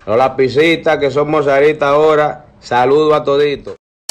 Los lapicitas que son mozaritas ahora, saludo a todito.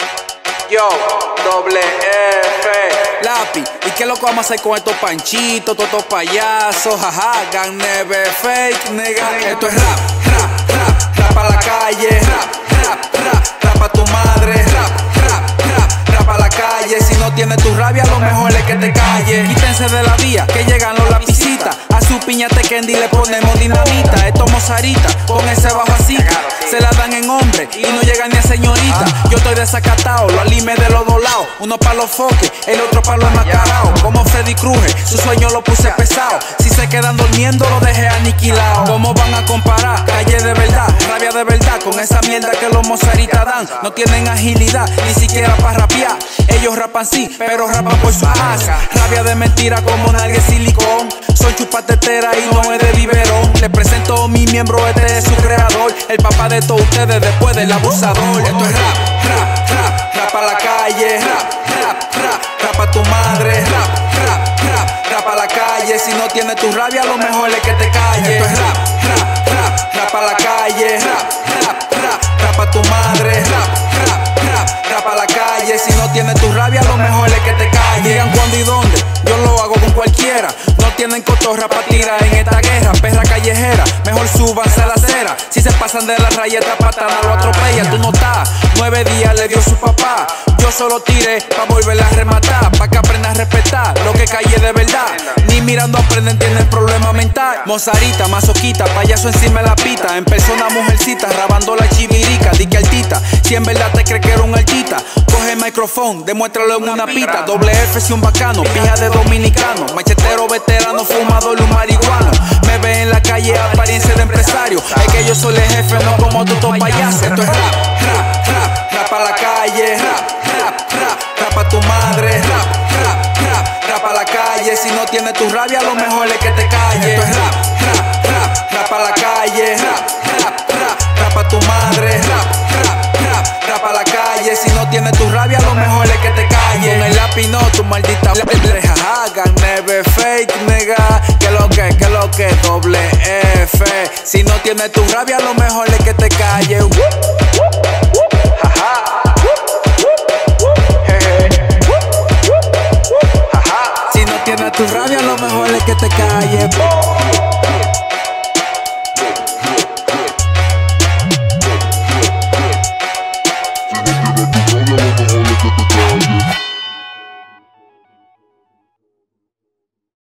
Yo, doble F. Lápiz, ¿y qué loco vamos a hacer con estos panchitos, todos estos payasos? Jaja, gang never fake, nega. Esto es rap, rap, rap, rap a la calle. Rap, rap, rap, rap a tu madre. Rap, rap, rap, rap a la calle. Si no tienes tu rabia, lo mejor es que te calles. Quítense de la vía, que llegan los lapicitas. A su piñate candy le ponemos dinamita. Estos mozaritas, con ese bajo así, se la dan en hombre y no llegan ni a señorita. Yo estoy desacatado, los alimes de los dos lados. Uno pa' los foques, el otro pa' los enmascarados. Como Freddy Krueger, su sueño lo puse pesado. Si se quedan durmiendo, lo dejé aniquilado. ¿Cómo van a comparar calle de verdad, rabia de verdad, con esa mierda que los mozaritas dan? No tienen agilidad, ni siquiera para rapear. Ellos rapan sí, pero rapan por su ass. Rabia de mentira como nalga silicón. Soy chupatetera y no es de biberón. Les presento mi miembro, este es su creador. El papá de todos ustedes después del abusador. Esto es rap, rap, rap, rap a la calle. Rap, rap, rap, rap a tu madre. Rap, rap, rap, rap a la calle. Si no tienes tu rabia, lo mejor es que te calles. Esto es rap, rap, rap, rap a la calle. Rap, rap, rap, rap a tu madre. Rap, rap, rap, rap a la calle. Si no tienes tu rabia, lo mejor es que te calles. Digan cuándo y dónde, yo lo hago con cualquiera. No tienen cotorra pa' tirar en esta guerra. Perra callejera, mejor súbanse a la acera. Si se pasan de la rayeta patana lo atropella. Tú no estás, 9 días le dio su papá. Yo solo tiré pa' volverla a rematar, pa' que aprendan a respetar lo que calle de verdad. Ni mirando aprenden, tienen problema mental. Mozarita, masoquita, payaso encima de la pita. En persona mujercita, rabando la chivirica. Di que altita, si en verdad te crees que era un altita, coge el micrófono, demuéstralo en una pita. Doble F si un bacano, pija de dominicano. Machetero veterano, fumador, un marihuano. Me ve en la calle, apariencia de empresario. Es que yo soy el jefe, no como tú, todo payaso. Esto es rap, rap, rap, rap a la calle. Rap, rap, rap, rap a tu madre. Rap, rap, rap, rap a la calle. Si no tienes tu rabia, lo mejor es que te calles. Esto es rap, rap, rap, rap a la calle. Rap, rap, rap, rap a tu madre. Rap, rap, rap, rap a la calle. Si no tienes tu rabia, lo mejor es que te calles. Con el lápiz no, tu maldita jaja, gang never fake, nega. Que lo que, doble F. Si no tienes tu rabia, lo mejor es que te calles. Si no tienes tu rabia, lo mejor es que te calles.